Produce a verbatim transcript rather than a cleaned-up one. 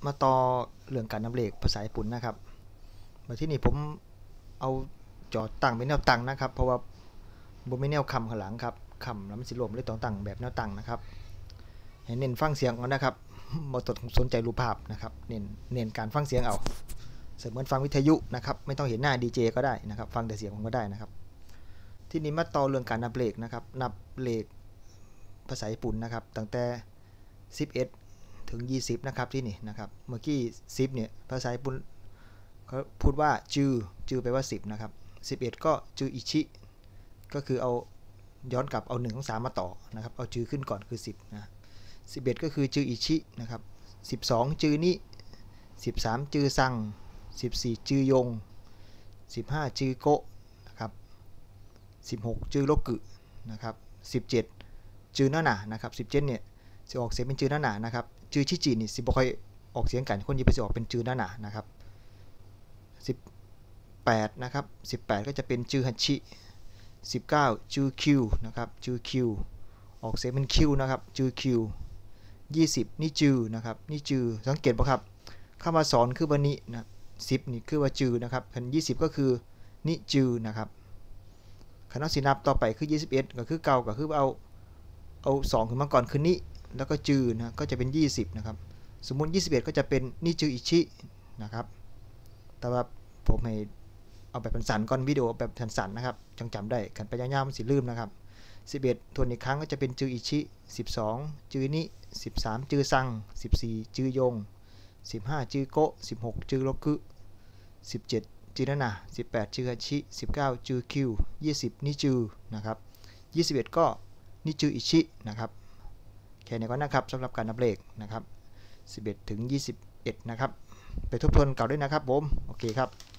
มาต่อเรื่องการนับเลขภาษาญี่ปุ่นนะครับมาที่นี่ผมเอาจอตั้งเป็นแนวตั้งนะครับเพราะว่าบ่มีแนวคำข้างหลังครับคำแล้วมันสิรวมเลยต้องตั้งแบบแนวตั้งนะครับให้เน้นฟังเสียงก่อนนะครับบ่ต้องสนใจรูปภาพนะครับเน้นเน้นการฟังเสียงเอาเสมือนฟังวิทยุนะครับไม่ต้องเห็นหน้าดีเจก็ได้นะครับฟังแต่เสียงผมก็ได้นะครับที่นี่มาต่อเรื่องการนับเลขนะครับนับเลขภาษาญี่ปุ่นนะครับตั้งแต่สิบเอ็ดถึงยี่สิบนะครับที่นี่นะครับเมื่อกี้สิบเนี่ยภาษาญี่ปุ่นเขาพูดว่าจือจือแปลว่าสิบนะครับสิบเอ็ดก็จืออิชิก็คือเอาย้อนกลับเอาหนึ่งถึงสามมาต่อนะครับเอาจือขึ้นก่อนคือสิบนะสิบเอ็ดก็คือจืออิชินะครับสิบสองจือนิสิบสามจือซังสิบสี่จือยงสิบห้าจือโกะนะครับสิบหกจือโรกุนะครับสิบเจ็ดจือนานะนะครับสิบเจ็ดเนี่ยจะออกเสียงเป็นจือนานะนะครับจือชิจินี่สิบ่ค่อยออกเสียงกันคนญี่ปุ่นจะออกเป็นจือนานะนะครับสิบแปดนะครับสิบแปดก็จะเป็นจือฮัชิสิบเก้าจือคิวนะครับจือคิวออกเสียงเป็นคิวนะครับจือคิวยี่สิบนี่จือนะครับนี่จือสังเกตป่ะครับคำว่าสอนคือบันินะสิบนี่คือว่าจือนะครับคันยี่สิบก็คือนิจือนะครับคันเอาสินับต่อไปคือยี่สิบเอ็ดก็คือเก่าก็คือเอาเอาสองขึ้นมาก่อนคือนิแล้วก็จือนะก็จะเป็นยี่สิบนะครับสมมุติยี่สิบเอ็ดก็จะเป็นนิจืออิชินะครับแต่ว่าผมให้เอาแบบสั้นๆก่อนวิดีโอแบบสั้นๆนะครับจังจำได้กันไปยาวๆมันสิลืมนะครับสิบเอ็ดทวนอีกครั้งก็จะเป็นจืออิชิสิบสองจือนิสิบสามจือซังสิบสี่จือยงสิบห้าจือโกะสิบหกจือโรกุสิบเจ็ดจือนานะสิบแปดจือฮัชิสิบเก้าจือคิวยี่สิบนิจือนะครับยี่สิบเอ็ดก็นิจืออิชินะครับแค่นี้ก็นะครับสำหรับการนับเลขนะครับสิบเอ็ดถึงยี่สิบเอ็ดนะครับไปทบทวนเก่าด้วยนะครับผมโอเคครับ